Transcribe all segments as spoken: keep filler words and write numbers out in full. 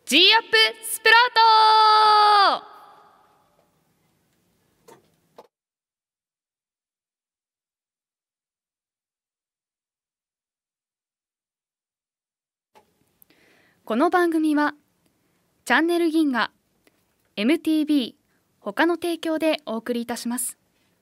G アップスプラウト。この番組はチャンネル銀河 エムティービー 他の提供でお送りいたします。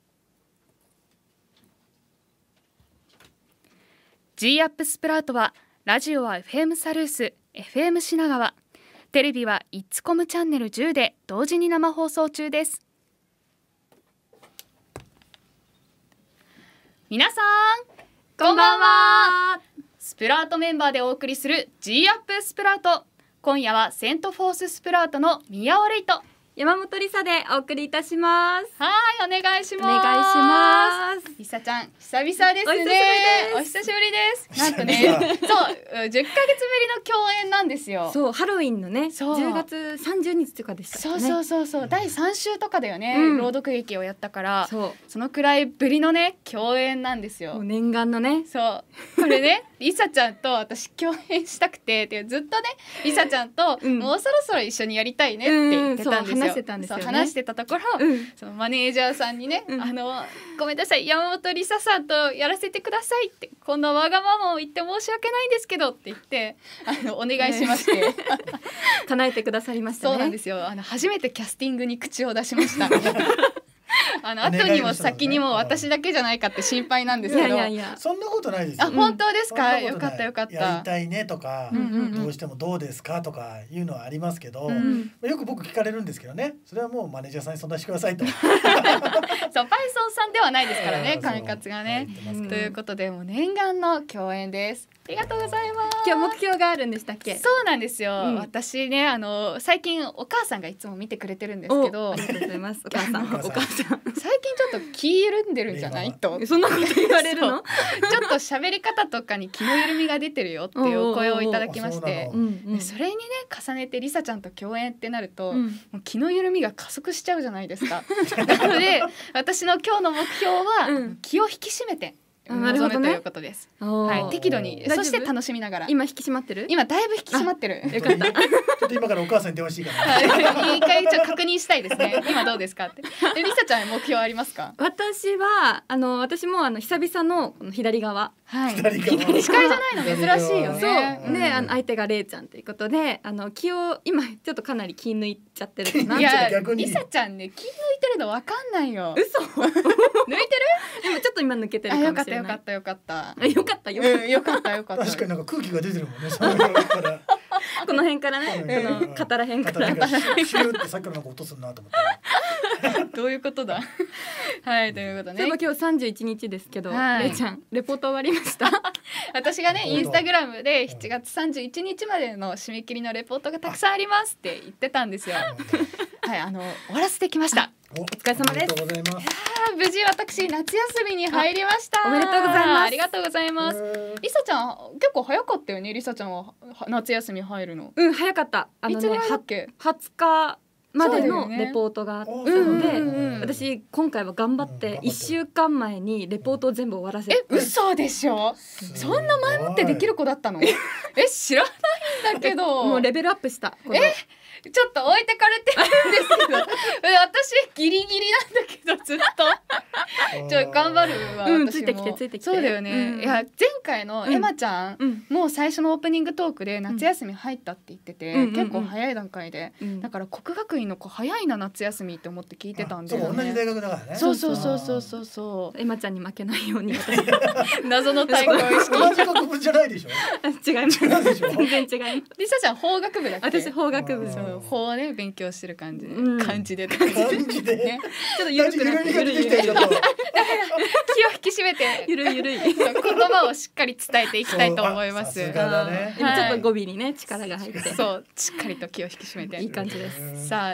G アップスプラウトはラジオは エフエム サルース、 エフエム 品川、テレビはイッツコムチャンネルじゅうで同時に生放送中です。皆さんこんばんは。スプラウトメンバーでお送りする G アップスプラウト。今夜はセントフォーススプラウトの宮尾レイと山本りさでお送りいたします。 はい、お願いします。 お願いします。 りさちゃん、久々ですね。お久しぶりです。なんとね、そう、じゅっかげつぶりの共演なんですよ。 そう、ハロウィンのね、じそうゅうがつさんじゅうにちとかでしたね。 そうそうそうそう、だいさん週とかだよね、 うん、 朗読劇をやったから、 そう、 そのくらいぶりのね共演なんですよ。 もう念願のね。 そうこれねりさちゃんと私共演したくてってずっとねりさちゃんと、うん、もうそろそろ一緒にやりたいねって言ってたんですよ。 うん、そう話してたんですよね。 そう話してたところ、うん、そのマネージャーさんにね、うん、あのごめんなさい、山本りささんとやらせてくださいって、こんなわがままを言って申し訳ないんですけどって言ってあのお願いしまして、ね、 叶えてくださりましたね。 そうなんですよ。あの初めてキャスティングに口を出しましたあの後にも先にも私だけじゃないかって心配なんですけど、いやいやいや、 そんなことないですよ。 あ、本当ですか。よかったよかった。 やりたいねとか、うんうんうん、どうしてもどうですかとかいうのはありますけど、うん、よく僕聞かれるんですけどね、それはもうマネージャーさんに相談してくださいとそう、パイソンさんではないですからね、管轄がね、ということでもう念願の共演です。ありがとうございます。 今日目標があるんでしたっけ。 そうなんですよ、うん、私ね、あの最近お母さんがいつも見てくれてるんですけど、 ありがとうございますお母さんお母さん最近ちょっと気緩んでるんじゃないとそんなこと言われるのちょっと喋り方とかに気の緩みが出てるよっていうお声をいただきまして、でそれにね重ねてりさちゃんと共演ってなると、うん、もう気の緩みが加速しちゃうじゃないですかなので私の今日の目標は、うん、気を引き締めて臨むということです。はい、適度に、そして楽しみながら。 今引き締まってる？ 今だいぶ引き締まってる。よかった。ちょっと今からお母さんに電話していいかな。一回ちょっと確認したいですね。今どうですかって。で、りさちゃん目標ありますか？ 私はあの私もあの久々のこの左側。 はい。左側。司会じゃないの珍しいよね。 そう。で、あの相手がれいちゃんということで、あの気を今ちょっとかなり気抜いちゃってるかな。 いや、りさちゃんね、気抜いてるのわかんないよ。 嘘。抜いてる？でもちょっと今抜けてるかもしれない。 よかったよかった。 よかったよかった、 うん、よかったよかった。 確かになんか空気が出てるもんね。そのからこの辺からね、この肩ら辺からシューってさっきのなんか音するなと思ってどういうことだはい、ということね。 そういえば今日さんじゅういちにちですけど、はい、れいちゃんレポート終わりました私がねインスタグラムでしちがつさんじゅういちにちまでの締め切りのレポートがたくさんありますって言ってたんですよはい、あの終わらせてきました。 お疲れ様です。 おめでとうございます。 無事私夏休みに入りました。 おめでとうございます。 ありがとうございます。りさちゃん結構早かったよね。りさちゃんは夏休み入るの。 うん、早かった。あのね、いつぐらいだっけ？はつかまでのレポートがあったので、ね、私今回は頑張っていっしゅうかんまえにレポートを全部終わらせて。 え、嘘でしょ。そんな前もってできる子だったの？え、知らないんだけど。 もうレベルアップした。 え、ちょっと置いてかれてるんですけど私ギリギリなんだけどずっとちょっと頑張るわ、 うん、 私もついてきてついてきて。 そうだよね、うん、いや前回のエマちゃん、うん、もう最初のオープニングトークで夏休み入ったって言ってて、うん、結構早い段階で、うん、だから国学院の子早いな夏休みって思って聞いてたんで、ね、 そう同じ大学だからね。 そうそうそうそうそうそうエマちゃんに負けないように謎の対抗意識同じ学部じゃないでしょ違います全然違います。 りさちゃん法学部だっけ？ 私法学部。 そう法をね勉強してる感じで、 うん、 感じで感じで、 ね、 ちょっと緩くなってゆるゆるゆる気を引き締めてゆるゆるい言葉をしっかり伝えていきたいと思います。 さすがだね。 今ちょっと語尾にね力が入って、 そうしっかりと気を引き締めていい感じです。 さあ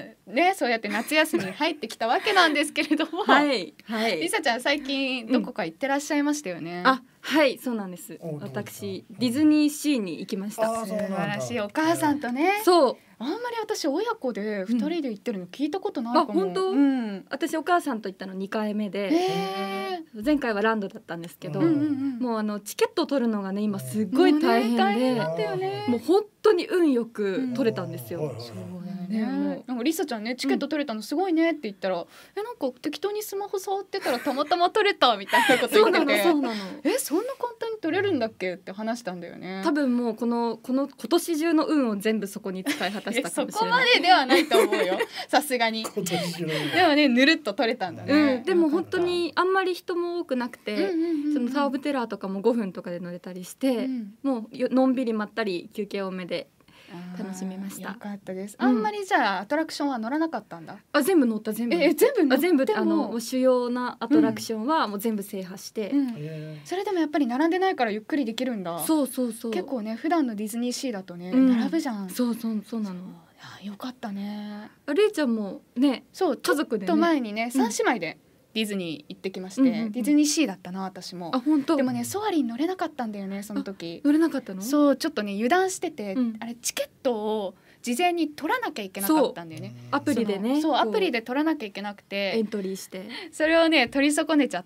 あねそうやって夏休みに入ってきたわけなんですけれどもはいはい。 りさちゃん最近どこか行ってらっしゃいましたよね、 うん、あはいそうなんです。私ディズニーシーに行きました。 素晴らしい。お母さんとね、 そうあんまり私親子でふたりで行ってるの聞いたことないかも、 うん、あ本当、うん、私お母さんと行ったのにかいめで、前回はランドだったんですけど、うんうんうん、もうあのチケットを取るのがね今すごい大変で、大変だったよね、もう本当に運よく取れたんですよ、うん、そうね、もうなんかリサちゃんねチケット取れたのすごいねって言ったら、うん、えなんか適当にスマホ触ってたらたまたま取れたみたいなこと言っててそうなのそうなのえそんな簡単に取れるんだっけって話したんだよね。 多分もうこのこの今年中の運を全部そこに使い果たしたかもしれない。 そこまでではないと思うよさすがにでもねぬるっと取れたんだね、 うん、でも本当にあんまり人も多くなくて、うんうんうんうん、そのタワー・オブ・テラーとかもごふんとかで乗れたりして、うん、もうのんびりまったり休憩多めで楽しみました。 よかったです。あんまりじゃあアトラクションは乗らなかったんだ。 あ全部乗った全部。 え全部乗って全部あの主要なアトラクションはもう全部制覇して、うんうん、 それでもやっぱり並んでないからゆっくりできるんだ。 そうそうそう。 結構ね普段のディズニーシーだとね、うん、並ぶじゃん。 そうそうそうなの。 よかったね。 あれいちゃんもねそう家族でね。ちょっと前にね三姉妹で。うんディズニー行ってきまして、うんうんうん、ディズニーシーだったな私も。 あ本当。 でもねソアリン乗れなかったんだよねその時。 乗れなかったの？ そうちょっとね油断してて、うん、あれチケットを事前に取らなきゃいけなかったんだよね。 アプリでね。 そうアプリで取らなきゃいけなくてエントリーしてそれをね取り損ねちゃって、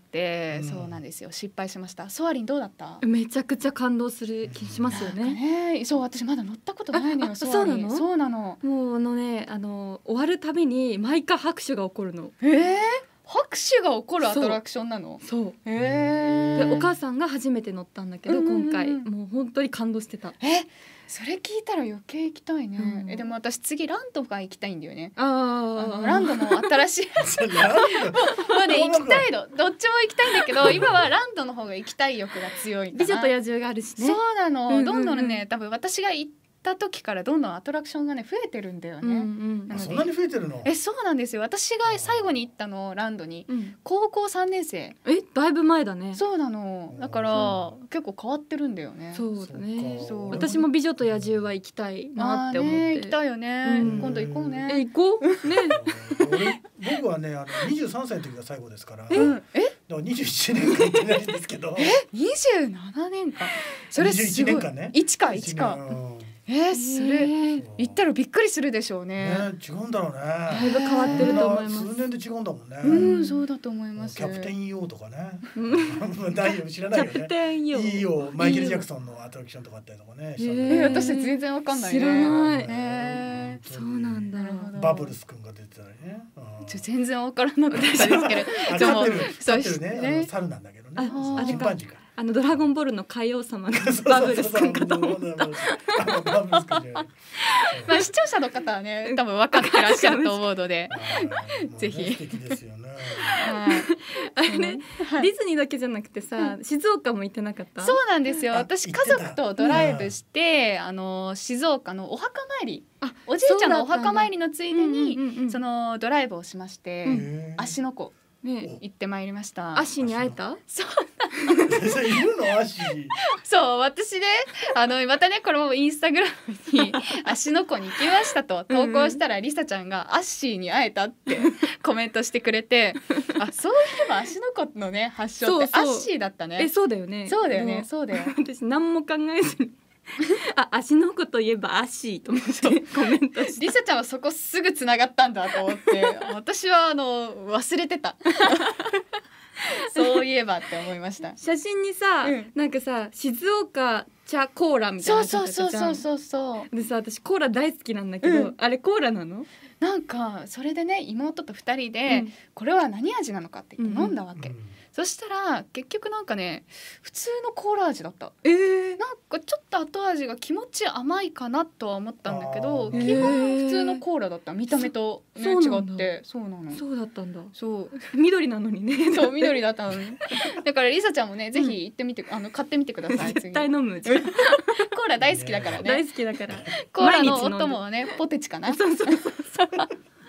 うん、そうなんですよ失敗しました。ソアリンどうだった？ めちゃくちゃ感動する気しますよね。 ねそう私まだ乗ったことないのよソアリン。そうなの。 もうあのねあの終わるたびに毎回拍手が起こるの。 えー拍手が起こるアトラクションなの？ そう。 へーでお母さんが初めて乗ったんだけど、うんうんうん、今回もう本当に感動してた。 えそれ聞いたら余計行きたいね、うん、えでも私次ランドが行きたいんだよね。 ああランドも新しいもうね行きたいのどっちも行きたいんだけど今はランドの方が行きたい欲が強いんだな。 美女と野獣があるしね。 そうなの、うんうんうん、どんどんね多分私が行ってた時からどんどんアトラクションがね増えてるんだよね、うんうん、 なのでそんなに増えてるの？ えそうなんですよ。私が最後に行ったのランドに、うん、高校さんねん生。 えだいぶ前だね。 そうなのだから結構変わってるんだよね。 そうだね。そう私も美女と野獣は行きたいなって思って、ね、 行きたいよね、うん、今度行こうね。 え行こうね僕はねあのにじゅうさんさいの時が最後ですから。 え、うん、えだからにじゅうななねんかん行ってないんですけどえにじゅうななねんかんそれすごいにじゅういちねんかんねいちかいちかえー、それ言ったらびっくりするでしょうね。 ね違うんだろうね。 だいぶ変わってると思います。 数年で違うんだもんね。 うんそうだと思います。 キャプテンイーオーとかね。大丈知らないよね。 キャプテンイーオー。 イーオーマイケルジャクソンのアトラクションとかあったりとかね。 えー、私全然わかんないね。 知らない。 えー、そうなんだ。 バブルス君が出てたりね。 ちょ全然わからなかったですけど。 でもそうですね。猿なんだけどね。チンパンジーか。 あのドラゴンボールの海王様のバブルス君かと思った。 まあ視聴者の方はね多分分かってらっしゃると思うのでぜひ。 素敵ですよね。 あれねディズニーだけじゃなくてさ静岡も行ってなかった？ そうなんですよ。私家族とドライブしてあの静岡のお墓参りおじいちゃんのお墓参りのついでにそのドライブをしまして芦ノ湖ね、行ってまいりました。 アッシーに会えた？ そういるのアッシー。 そう私ねあのまたねこれもインスタグラムに芦ノ湖に行きましたと投稿したら、うん、リサちゃんがアッシーに会えたってコメントしてくれてあそういえば芦ノ湖のね発祥ってアッシーだったね。 えそうだよね。 そうだよねそうだよ。 私何も考えずにあ、芦ノ湖といえばアッシーと思ってコメントした。 リサちゃんはそこすぐつながったんだと思って私はあの忘れてたそういえばって思いました。 写真にさ、うん、なんかさ静岡茶コーラみたいなのそうそうそうそうそうでさ私コーラ大好きなんだけど、うん、あれコーラなの？ なんかそれでね妹とふたりで、うん、これは何味なのかって言って飲んだわけ、うんうん、そしたら結局なんかね普通のコーラ味だった。 えー、 なんかちょっと後味が気持ち甘いかなとは思ったんだけど基本普通のコーラだった。見た目と、ね、違ってそうなの。 そうだったんだ。 そう緑なのにねそう緑だったのにだからリサちゃんもねぜひ行ってみて、うん、あの買ってみてください。 絶対飲むコーラ大好きだからね。 大好きだからコーラのお供はねポテチかな。 そうそうそうそう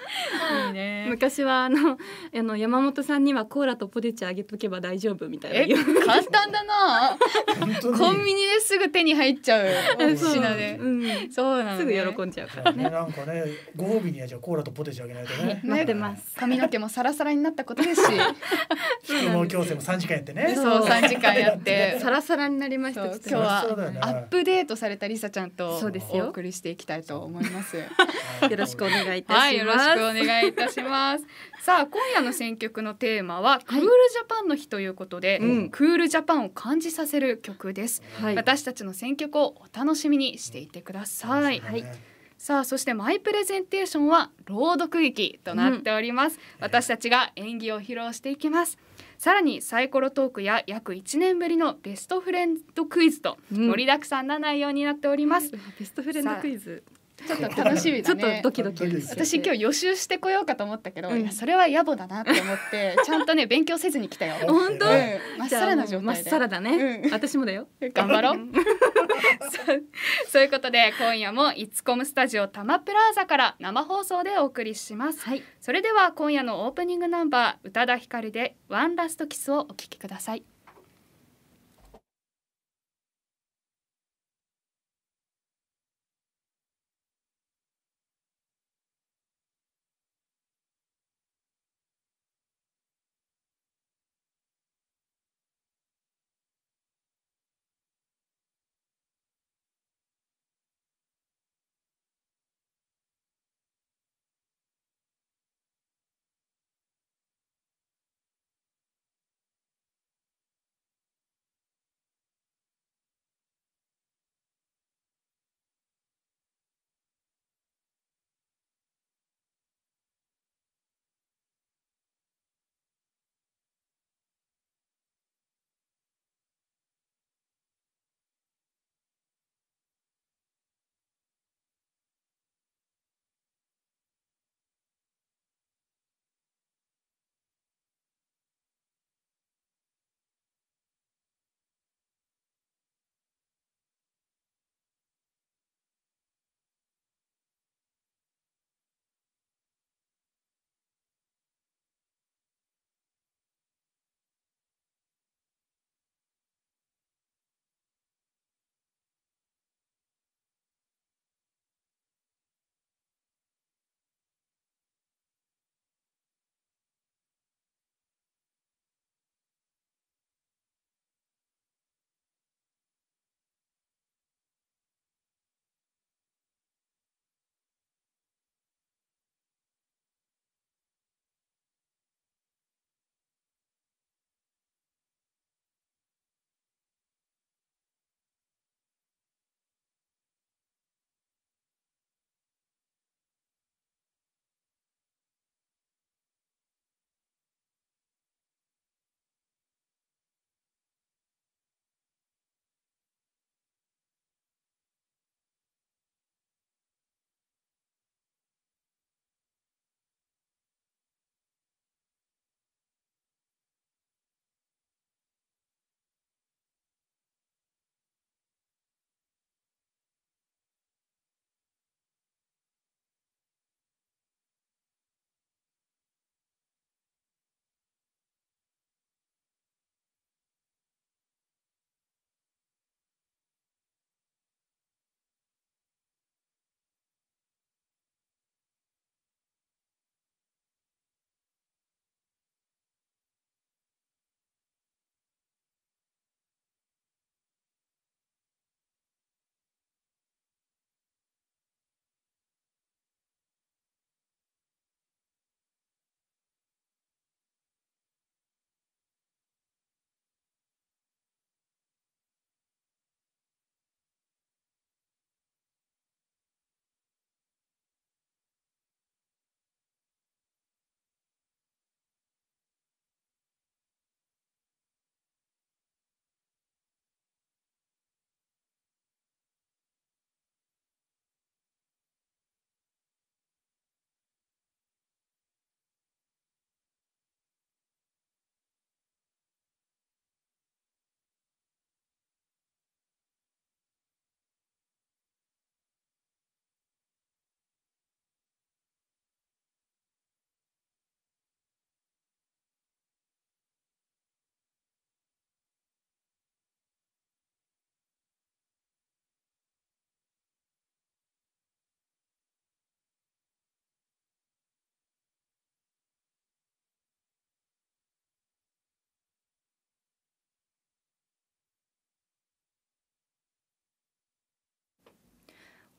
いいね。 昔はあのあの山本さんにはコーラとポテチあげとけば大丈夫みたいな。 え簡単だな。コンビニですぐ手に入っちゃう品で、うん、そうなの、ね、 すぐ喜んじゃうからね。 ねなんかねご褒美にはじゃあコーラとポテチあげないとね。 待ってます。 髪の毛もサラサラになったことですし、 宿毛矯正もさんじかんやってね。 そうさんじかんやってサラサラになりました。 今日はアップデートされたりさちゃんとお送りしていきたいと思います。 よろしくお願いいたします。 はい、よろしくお願いいたします。さあ今夜の選曲のテーマはクールジャパンの日ということで、はい、クールジャパンを感じさせる曲です、はい、私たちの選曲をお楽しみにしていてください、はい、さあそしてマイプレゼンテーションは朗読劇となっております、うん、私たちが演技を披露していきます。さらにサイコロトークや約いちねんぶりのベストフレンドクイズと盛りだくさんな内容になっております、うん、 ベストフレンドクイズちょっと楽しみだね。 ちょっとドキドキ。 私今日予習してこようかと思ったけど、うん、いやそれは野暮だなって思ってちゃんとね勉強せずに来たよ。 本当？ まっさらな状態で。 まっさらだね、うん、私もだよ。 頑張ろう。そ, そういうことで今夜もイツコムスタジオ多摩プラザから生放送でお送りします、はい、それでは今夜のオープニングナンバー宇多田ヒカルでワンラストキスをお聴きください。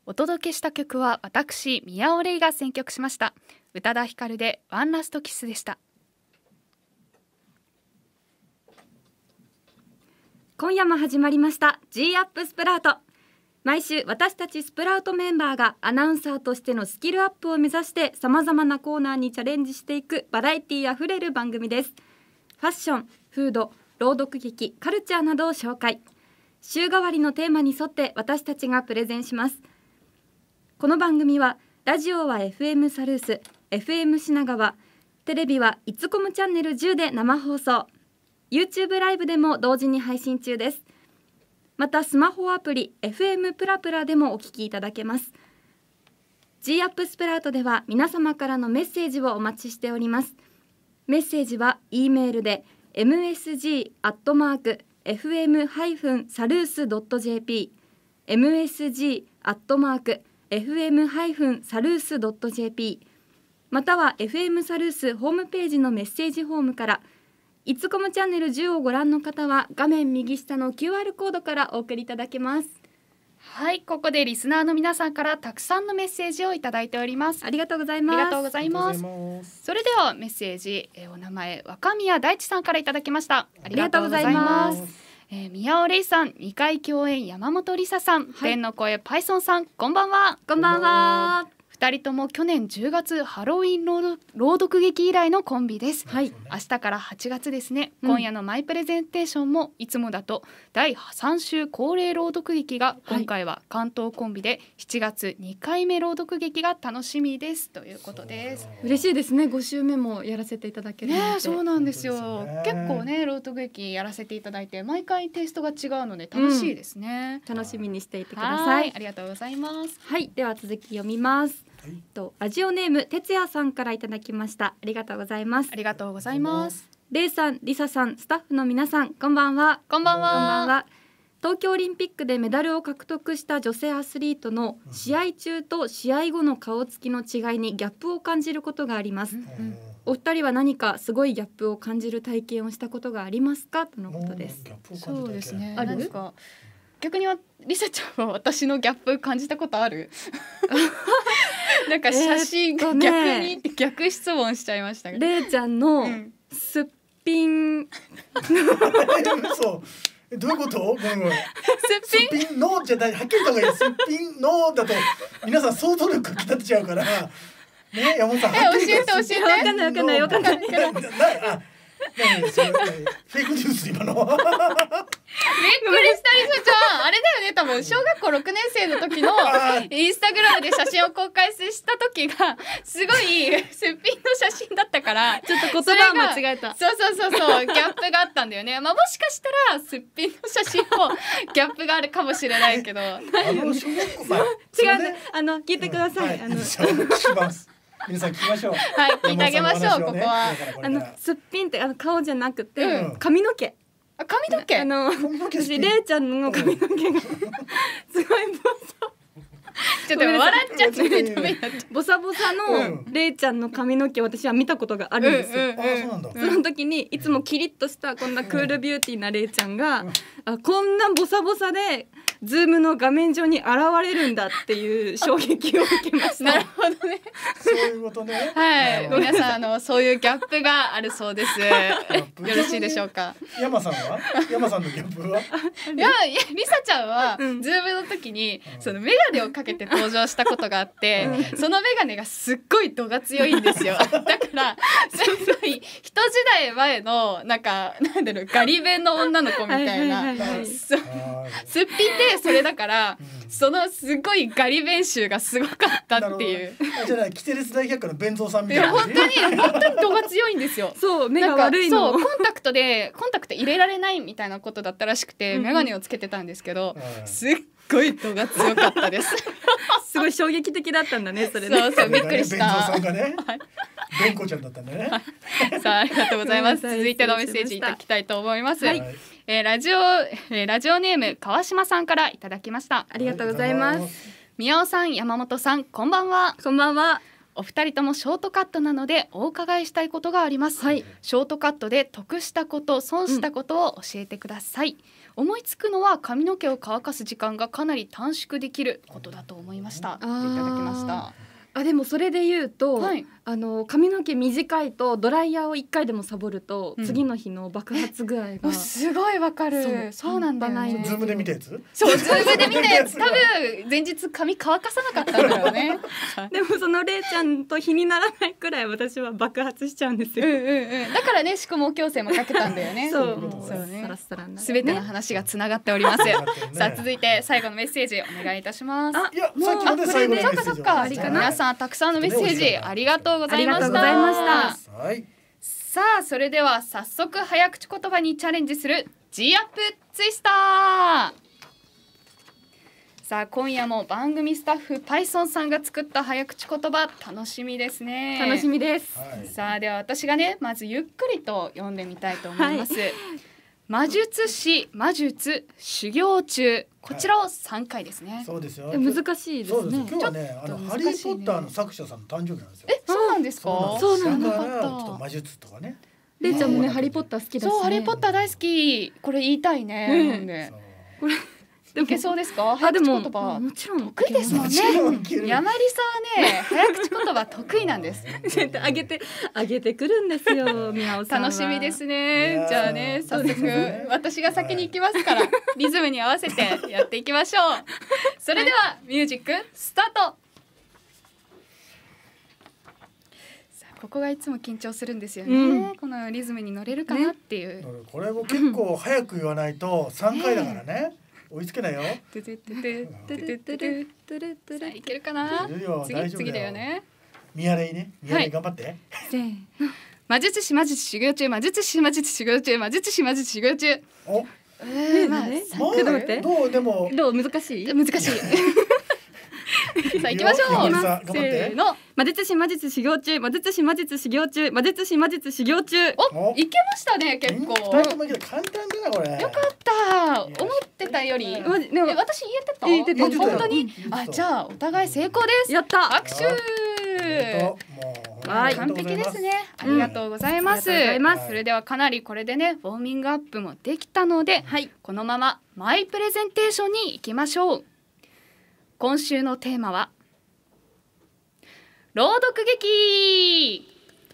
お届けした曲は私宮尾玲が選曲しました。宇多田ヒカルでワンラストキスでした。 今夜も始まりました G アップスプラウト。毎週私たちスプラウトメンバーがアナウンサーとしてのスキルアップを目指してさまざまなコーナーにチャレンジしていくバラエティあふれる番組です。ファッション、フード、朗読劇、カルチャーなどを紹介。週替わりのテーマに沿って私たちがプレゼンします。この番組はラジオは エフエム サルース、エフエム 品川、テレビはいつコムチャンネルじゅうで生放送、YouTube ライブでも同時に配信中です。またスマホアプリ エフエム プラプラでもお聞きいただけます。 G アップスプラウトでは皆様からのメッセージをお待ちしております。メッセージは E メールで エムエスジー アットマーク エフエム サルース ドット ジェーピー エムエスジー アットマーク エフエム サルース ドット ジェーピー または エフエム サルースホームページのメッセージフォームから。いつコムチャンネルじゅうをご覧の方は画面右下の キューアール コードからお送りいただけます。 はい、ここでリスナーの皆さんからたくさんのメッセージをいただいております。 ありがとうございます。 ありがとうございます。それではメッセージ、えー、お名前若宮大地さんからいただきました。ありがとうございます。えー、宮尾玲さん、にかい共演山本里沙さん、はい、天の声パイソンさん、こんばんは。 こんばんは。 ふたりとも去年じゅうがつハロウィン朗読劇以来のコンビです、はい、明日からはちがつですね、うん、今夜のマイプレゼンテーションもいつもだとだいさん週恒例朗読劇が、今回は関東コンビでしちがつにかいめ朗読劇が楽しみですということです。 嬉しいですね、ご週目もやらせていただけるね。そうなんですよ、ね、結構ね朗読劇やらせていただいて毎回テイストが違うので楽しいですね、 うん、楽しみにしていてください。 ありがとうございます。 はい、では続き読みます。はい、とラジオネーム哲也さんからいただきました。ありがとうございます。 ありがとうございます。 レイさん、リサさん、スタッフの皆さん、こんばんは。 こんばんは。 こんばんは。東京オリンピックでメダルを獲得した女性アスリートの試合中と試合後の顔つきの違いにギャップを感じることがあります、うん、お二人は何かすごいギャップを感じる体験をしたことがありますかとのことです。 そうですね、あるか逆にはリサちゃんは私のギャップ感じたことあるなんか写真、えーね、逆にって逆質問しちゃいましたけど、 レイちゃんのすっぴん、うん、 そうどういうこと？ごめんごめん。 すっぴん？ すっぴんのじゃない、はっきりとがすっぴんのだと皆さん想像力かき立てちゃうからね。山本さんはっきりと教えて教えて。 わかんないわかんないわかんない。 何それフェイクニュース今のびっくりした。 リサちゃんあれだよね、多分小学校ろくねん生の時のインスタグラムで写真を公開した時がすごいすっぴんの写真だったからちょっと言葉を間違えた。 そうそうそうそうギャップがあったんだよね。まあもしかしたらすっぴんの写真もギャップがあるかもしれないけどあの小学校さ違うね、あの聞いてください、うん、はい、あの聞きます皆さん聞きましょう。 はい、聞いてあげましょう、ね、ここはあのすっぴんってあの顔じゃなくて、うん、髪の毛。 あ、髪の毛。 あの私レイちゃんの髪の毛がすごいボサちょっと笑っちゃってダメだった。 ボサボサのレイちゃんの髪の毛私は見たことがあるんですよ、うんうんうん、 あ、そうなんだ。 その時にいつもキリッとしたこんなクールビューティーなレイちゃんが、うん、あこんなボサボサでズームの画面上に現れるんだっていう衝撃を受けました。 なるほどね。 そういうことね。 はい、皆さんあのそういうギャップがあるそうです。よろしいでしょうか。 山さんは？山さんのギャップは？いやいやリサちゃんは、うん、ズームの時にそのメガネをかけて登場したことがあって、うん、そのメガネがすっごい度が強いんですよ。だからすごい人時代前のなんかなんだろうガリ弁の女の子みたいな。すっぴんでそれだから、うん、そのすごいガリ弁集がすごかったっていう。 じゃあキテレツ大百科の弁蔵さんみたいな。 本当に本当に度が強いんですよ。 そう目が悪いの。 そうコンタクトでコンタクト入れられないみたいなことだったらしくて、うん、メガネをつけてたんですけど、うん、すっごい度が強かったです。 すごい衝撃的だったんだねそれね。 そうそうびっくりした。 弁蔵さんがね。はい弁子ちゃんだったんだね。 さあありがとうございます。続いてのメッセージいただきたいと思います。はい、えー、ラジオ、えー、ラジオネーム川島さんからいただきました。 ありがとうございます。 宮尾さん、山本さん、こんばんは。 こんばんは。 お二人ともショートカットなのでお伺いしたいことがあります、はい、ショートカットで得したこと損したことを教えてください、うん、 思いつくのは髪の毛を乾かす時間がかなり短縮できることだと思いましたっていただきました。 あでもそれで言うと、 はい、 あの髪の毛短いとドライヤーをいっかいでもサボると、うん、次の日の爆発具合がすごいわかる。そう、そうなんだよね。 ズームで見たやつ？ そうズームで見たやつ。多分前日髪乾かさなかったんだよね。 でもそのれいちゃんと比にならないくらい私は爆発しちゃうんですよ。 うんうんうん、だからね宿毛矯正もかけたんだよね。 そうそうね。 サラサラになるね。 すべての話がつながっております。さあ続いて最後のメッセージお願いいたします。 あいやさっきまで最後のメッセージ。 そっかそっか。皆さんたくさんのメッセージありがとうございました。ありがとうございました。 はい、 さあそれでは早速早口言葉にチャレンジする G アップツイスター。さあ今夜も番組スタッフパイソンさんが作った早口言葉楽しみですね。 楽しみです、 はい、 さあでは私がねまずゆっくりと読んでみたいと思います、はい、魔術師魔術修行中、こちらをさんかいですね、はい、 そうですよ。 難しいですね。 そうです。今日はねあのハリーポッターの作者さんの誕生日なんですよ。 えそうなんですか？ そうなんだ。 だからちょっと魔術とかね。 れいちゃんもねハリーポッター好きだしね。 そうハリーポッター大好き。これ言いたいね。 うんなんでこれいけそうですか？ 早口言葉葉もちろん得意ですもんね。山里さんはね早口言葉得意なんです。 上げて上げてくるんですよ宮尾さんは。 楽しみですね。じゃあね早速私が先に行きますからリズムに合わせてやっていきましょう。それではミュージックスタート。さあここがいつも緊張するんですよね、うん、このリズムに乗れるかなっていう、 ね、これも結構早く言わないとさんかいだからね、追いつけないよ。 いけるかな。次次だよね。 ミヤレイね、ミヤレイ頑張って、はい、 せーの。 魔術師魔術師修行中魔術師魔術師修行中魔術師魔術師修行中。 おえー、まあ、 まあ、どうでもどう難しい？ 難しい。さあ行きましょう。 せーの。 魔術師魔術修行中魔術師魔術修行中魔術師魔術修行中。 お、いけましたね結構。 簡単だなこれ。 よかった。思ってたより。え、私言えてた？ 言えてた。 本当に。あ、じゃあお互い成功です。 やった。 握手。はい、完璧ですね。ありがとうございます。それではかなりこれでねウォーミングアップもできたので、はい、このままマイプレゼンテーションに行きましょう。今週のテーマは朗読劇。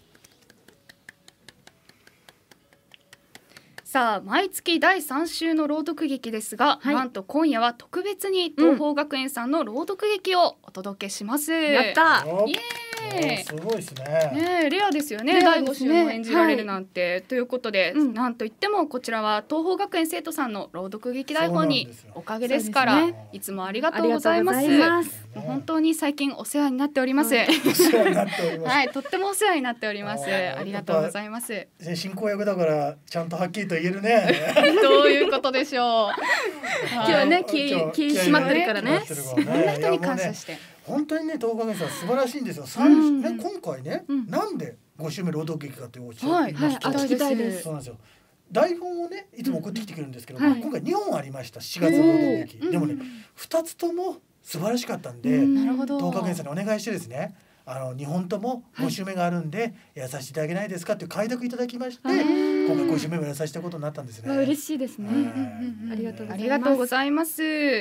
さあ毎月だいさん週の朗読劇ですが、はい、なんと今夜は特別に東邦学園さんの朗読劇をお届けします。 やった。 イエーイ。すごいですね。 ねレアですよね。だいご週も演じられるなんて、はい、ということで、うん、なんといってもこちらは東邦学園生徒さんの朗読劇台本におかげですから、ね、いつもありがとうございます。本当に最近お世話になっております。はい、とってもお世話になっております。ありがとうございます。 進行役だからちゃんとはっきりと言えるね。 どういうことでしょう。 今日はね気気締まってるからね。 こんな人に感謝して。 本当にね東海さん素晴らしいんですよ。三ね今回ねなんでご週目朗読劇かというおっしゃいました。 聞きたいです。 そうなんですよ。台本をねいつも送ってきてくれるんですけど、今回にほんありました。しちがつの朗読劇。でもねふたつとも素晴らしかったんで、東海さんにお願いしてですね。あのにほんともご週目があるんで、はい、やらさせていただけないですかっていう快諾いただきまして、今回ご週目もやらさせたことになったんですね。 嬉しいですね。ありがとうございます。 ありがとうございます。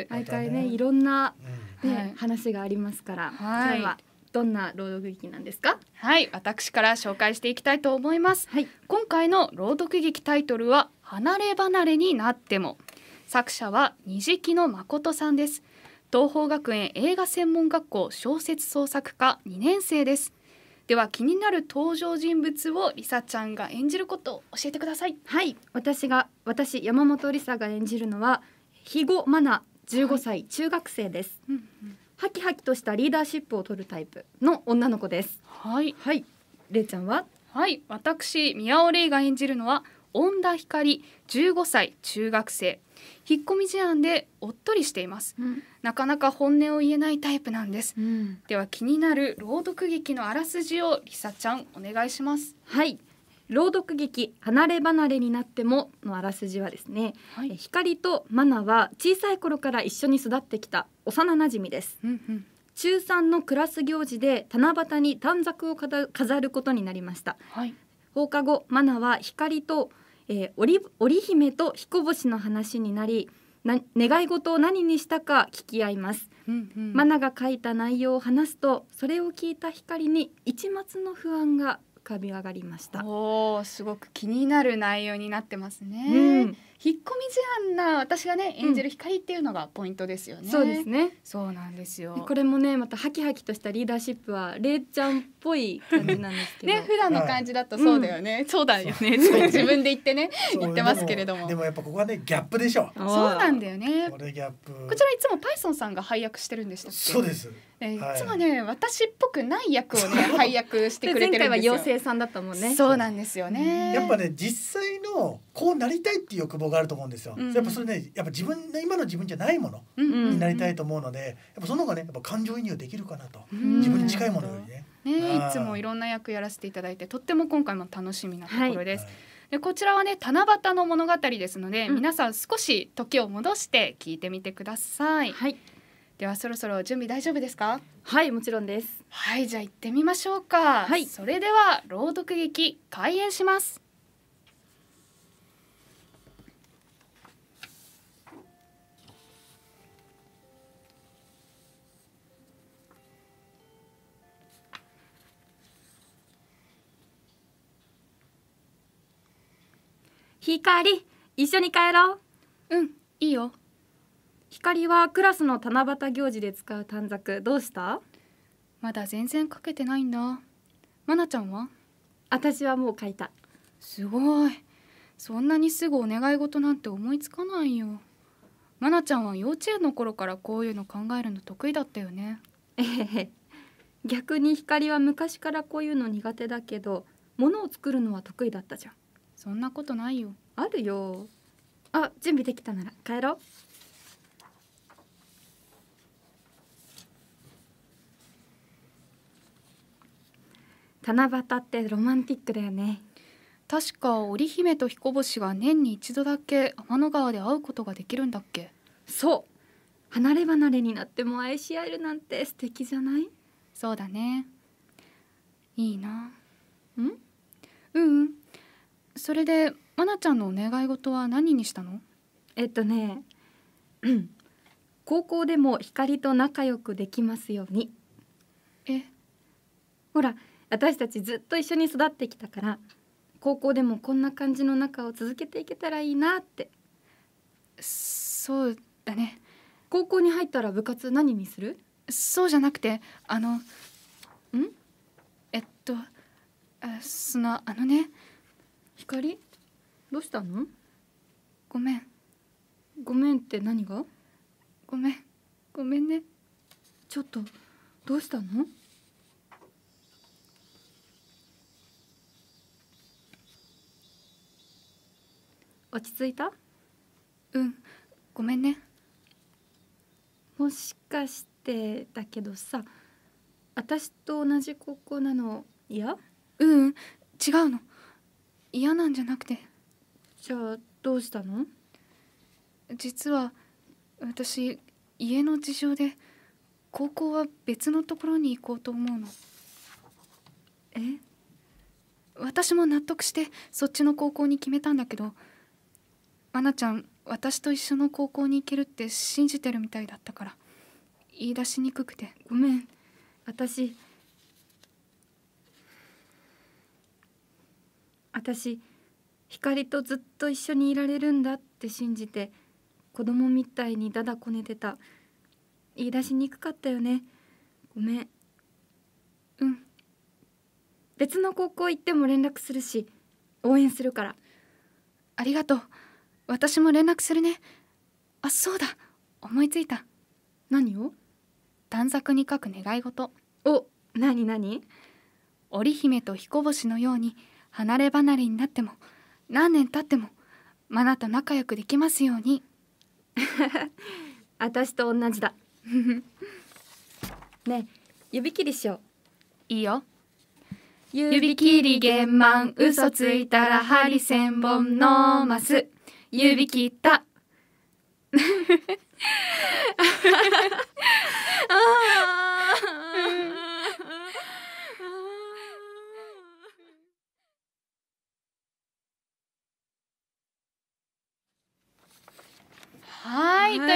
毎回ねいろんな、ねはい、話がありますから、はい、今日はどんな朗読劇なんですか？ はい、私から紹介していきたいと思います。はい、今回の朗読劇タイトルは離れ離れになっても。作者は虹木野誠さんです。東邦学園映画専門学校小説創作科にねん生です。では気になる登場人物をりさちゃんが演じることを教えてください。 はい、私が私山本りさが演じるのは肥後愛菜じゅうごさい、はい、中学生です、うんうん、ハキハキとしたリーダーシップを取るタイプの女の子です。 はいはい、れいちゃんは？ はい、私宮尾玲が演じるのは恩田光じゅうごさい中学生。引っ込み思案でおっとりしています、うん、なかなか本音を言えないタイプなんです、うん、では気になる朗読劇のあらすじをりさちゃんお願いします。 はい、朗読劇離れ離れになってものあらすじはですね、はい、光とマナは小さい頃から一緒に育ってきた幼なじみです、うんうん、中さんのクラス行事で七夕に短冊を飾ることになりました、はい、放課後マナは光とえー、織織姫と彦星の話になり、な願い事を何にしたか聞き合います。うんうん、マナが書いた内容を話すと、それを聞いた光に一抹の不安が浮かび上がりました。 おー、すごく気になる内容になってますね。うん、引っ込み思案な私がね演じる光っていうのがポイントですよね。 うん、そうですね。 そうなんですよ。 これもねまたハキハキとしたリーダーシップはレイちゃんっぽい感じなんですけどね、普段の感じだとそうだよね、うん、そうだよね自分で言ってね言ってますけれども、 でもやっぱここはねギャップでしょ。 そうなんだよね。 これギャップ。 こちらいつもパイソンさんが配役してるんでしたっけ？ そうです。 いつもね、はい、私っぽくない役をね配役してくれてるんですよ。 前回は妖精さんだったもんね。 そうなんですよね。 やっぱね実際のこうなりたいっていう欲望があると思うんですよ。うん、やっぱそれねやっぱ自分の今の自分じゃないものになりたいと思うので、うんうん、やっぱその方がねやっぱ感情移入できるかなと、うん、自分に近いものよりね。 ね、いつもいろんな役やらせていただいてとっても今回も楽しみなところです。はい、でこちらはね七夕の物語ですので、うん、皆さん少し時を戻して聞いてみてください。はい、ではそろそろ準備大丈夫ですか？ はい、もちろんです。 はい、じゃあ行ってみましょうか。はい、それでは朗読劇開演します。 光、一緒に帰ろう。 うん、いいよ。 光はクラスの七夕行事で使う短冊どうした？ まだ全然書けてないんだ。まなちゃんは？ 私はもう書いた。 すごい。そんなにすぐお願い事なんて思いつかないよ。まなちゃんは幼稚園の頃からこういうの考えるの得意だったよね。 えへへ。逆に光は昔からこういうの苦手だけど、物を作るのは得意だったじゃん。 そんなことないよ。 あるよ。あ、準備できたなら帰ろう。七夕ってロマンティックだよね。 確か織姫と彦星が年に一度だけ天の川で会うことができるんだっけ？ そう。離れ離れになっても愛し合えるなんて素敵じゃない？ そうだね。いいな。 ん？ うんうん。それでまなちゃんのお願い事は何にしたの？ えっとね、うん、高校でも光と仲良くできますように。 え？ ほら、私たちずっと一緒に育ってきたから、高校でもこんな感じの仲を続けていけたらいいなって。 そうだね。 高校に入ったら部活何にする？ そうじゃなくて、あの、 ん？ えっと、あそのあのね。 光？どうしたの？ ごめん。 ごめんって何が？ ごめん。ごめんね。 ちょっとどうしたの？落ち着いた？ うん、ごめんね。 もしかしてだけどさ、私と同じ高校なの嫌？ うん、違うの。嫌なんじゃなくて。 じゃあどうしたの？ 実は私家の事情で高校は別のところに行こうと思うの。 え？ 私も納得してそっちの高校に決めたんだけど、まなちゃん私と一緒の高校に行けるって信じてるみたいだったから言い出しにくくて。 ごめん。私私光とずっと一緒にいられるんだって信じて子供みたいにだだこねてた。言い出しにくかったよね。ごめん。 うん。 別の高校行っても連絡するし応援するから。 ありがとう。私も連絡するね。あ、そうだ、思いついた。 何を？ 短冊に書く願い事。 お、なになに？ 織姫と彦星のように離れ離れになっても何年経ってもマナと仲良くできますように。 私と同じだ。ねえ、指切りしよう。 いいよ。指切り玄満、嘘ついたら針千本のます。指切った。ああ。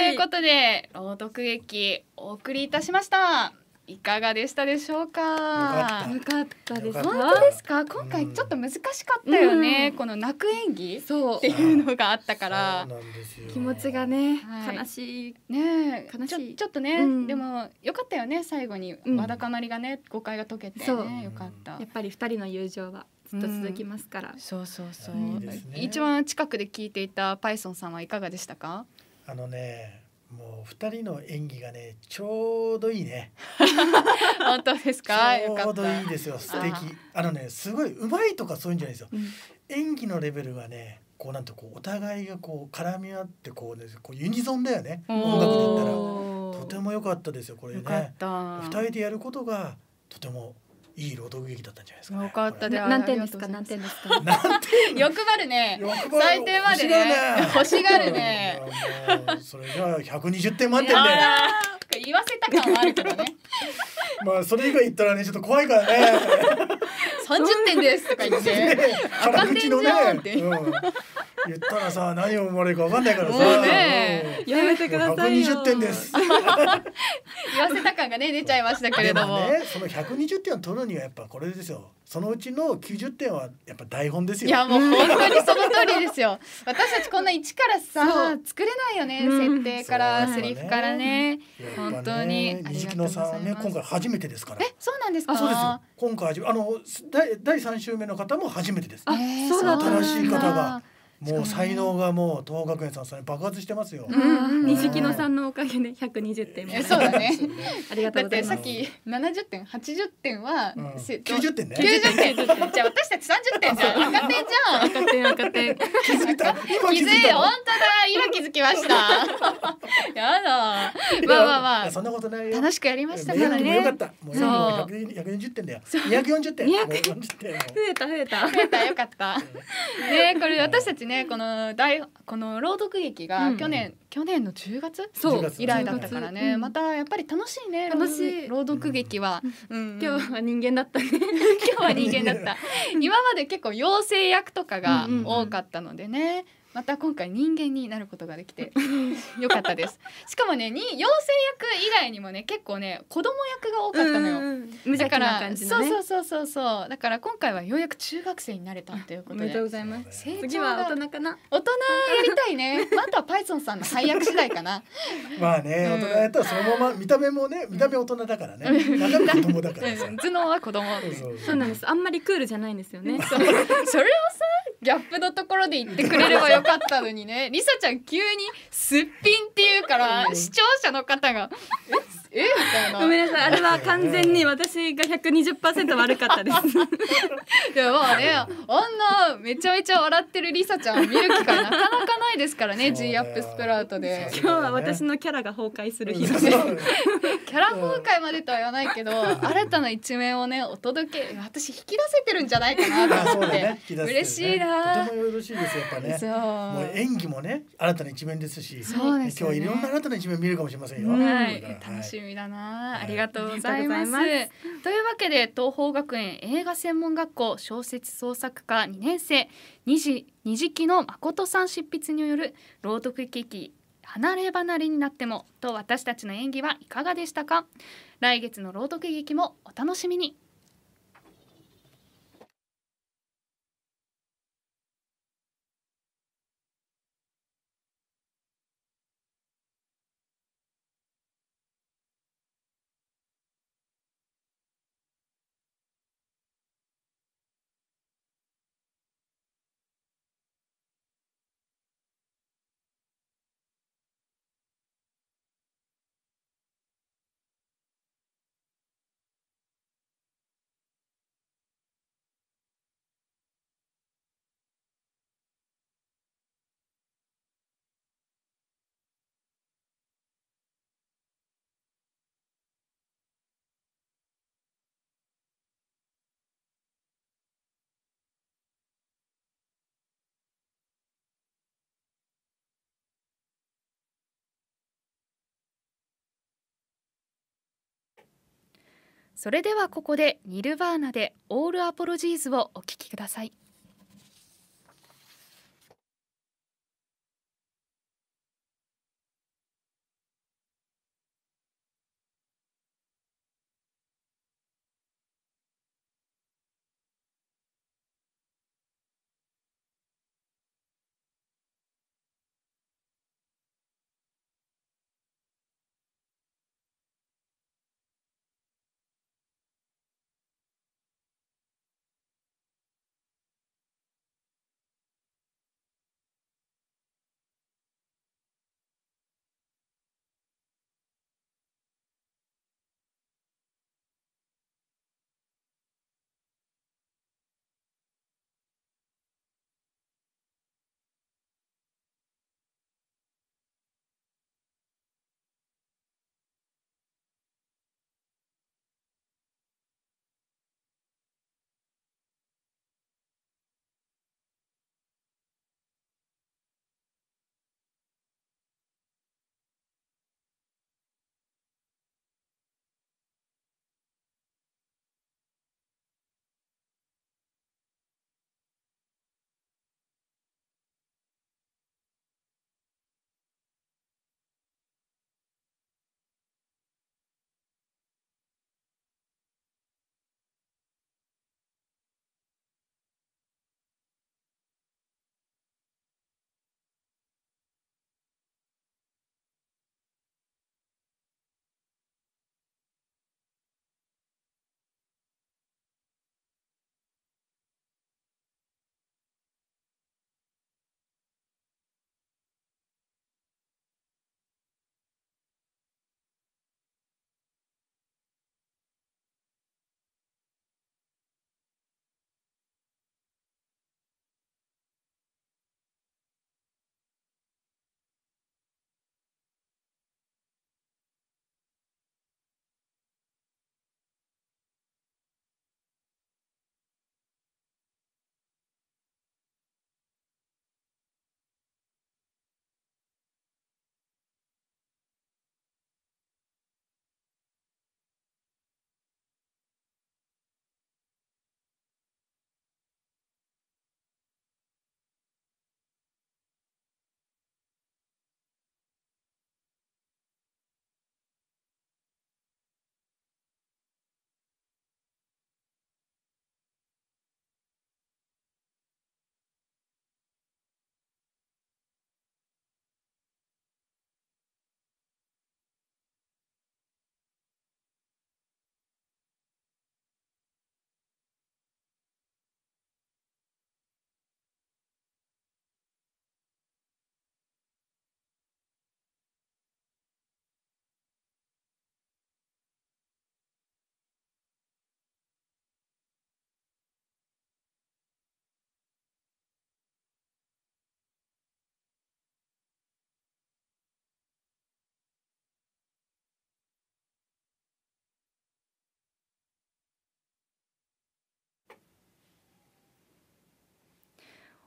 いうことで朗読劇お送りいたしました。いかがでしたでしょうか。 よかったです。 本当ですか。今回ちょっと難しかったよね、うん、この泣く演技っていうのがあったから気持ちがね、はい、悲しいね悲しいちょ、ちょっとね、うん、でもよかったよね。最後にわだかまりがね、誤解が解けて、ね、よかった。 やっぱり二人の友情はずっと続きますから、 うん、そうそうそう、いいですね。一番近くで聞いていたパイソンさんはいかがでしたか。 あのね、もう二人の演技がねちょうどいいね。 本当ですか。 ちょうどいいですよ。素敵。あのね、すごい上手いとかそういうんじゃないですよ、うん、演技のレベルがね、こうなんてこうお互いがこう絡み合ってこうね、こうユニゾンだよね。音楽で言ったらとても良かったですよこれね。二人でやることがとてもいい朗読劇だったんじゃないですかね。 よかったで。 何点ですか。何点ですか。 欲張るね。最低までね。欲しがるね。 それじゃあひゃくにじゅってん満点で。 言わせた感はあるけどね。 まあそれ以外言ったらねちょっと怖いからね。 さんじゅってんですとか言って。 赤口のね。言ったらさ、何を思われるか分かんないからさ、 ね、やめてくださいよ。 ひゃくにじゅってんです。 言わせた感がね出ちゃいましたけれども、 ね、そのひゃくにじゅってんを取るにはやっぱこれですよ。そのうちのきゅうじゅってんはやっぱ台本ですよ。 いやもう本当にその通りですよ。私たちこんな一からさ作れないよね、うん、設定からセリフからね。本当に錦野さんね今回初めてですから。 え、そうなんですか。 そうですよ。今回あの第第三週目の方も初めてです。 あ、そうだったんだ。 新しい方が。もう才能がもう東北学園さんさん爆発してますよ。 錦野さんのおかげでひゃくにじゅってん。 そうだね。 ありがとうございます。 だってさっきななじゅってん、はちじゅってんはきゅうじゅってんね。 きゅうじゅってん。じゃあ私たちさんじゅってんじゃん。赤点じゃん。 赤点赤点。 気づいた。今気づいた。本当だ。今気づきました。やだ。まあまあまあ。 そんなことないよ。 楽しくやりましたからね。 よかった。もうひゃくにじゅってんだよ。にひゃくよんじゅってん。 増えた増えた。 増えたよかった。ね、これ私たちねこの大この朗読劇が去年、うん、去年のじゅうがつそう以来だったからね、うん、またやっぱり楽しいね。 楽しい朗読劇は、 うんうん、今日は人間だったね。 今日は人間だった。今まで結構妖精役とかが多かったのでね、うんうん、また今回人間になることができてよかったです。しかもねに妖精役以外にもね結構ね子供役が多かったのよ。 無邪気な感じのね。 そうそうそうそうだから今回はようやく中学生になれたということで。 おめでとうございます。次は大人かな。 大人やりたいね。あとはパイソンさんの配役次第かな。 まあね、大人やったらそのまま見た目もね見た目大人だからね。中身子供だからさ。 頭脳は子供。 そうなんです。あんまりクールじゃないんですよね。 それをさギャップのところで言ってくれればよかったのにね。リサちゃん急にすっぴんっていうから視聴者の方がええみたいな。 ごめんなさい、あれは完全に私が ひゃくにじゅっパーセント 悪かったです。 でもまあね、あんなめちゃめちゃ笑ってるリサちゃんを見る機会なかなかないですからね。 G アップスプラウトで今日は私のキャラが崩壊する日です。 キャラ崩壊までとは言わないけど新たな一面をねお届け、私引き出せてるんじゃないかなと思って、ね、嬉しいな。 とてもよろしいですやっぱね。そうもう演技もね新たな一面ですし、 そうですよね、 今日いろんな新たな一面見るかもしれませんよ。 はい、楽しみだな、はい、ありがとうございます。というわけで東邦学園映画専門学校小説創作科にねん生虹木の誠さん執筆による朗読劇離れ離れになってもと私たちの演技はいかがでしたか。来月の朗読劇もお楽しみに。それではここでニルヴァーナでオールアポロジーズをお聴きください。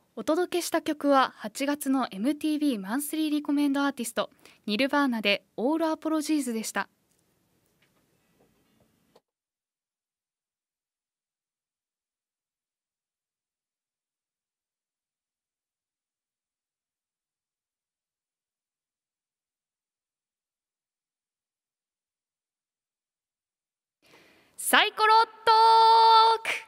お届けした曲ははちがつの エムティービー マンスリーリコメンドアーティストニルバーナでオールアポロジーズでした。サイコロトーク。